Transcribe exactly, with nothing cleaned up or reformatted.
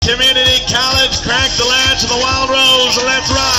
Community College, crack the latch of the Wild Rose. Let's ride.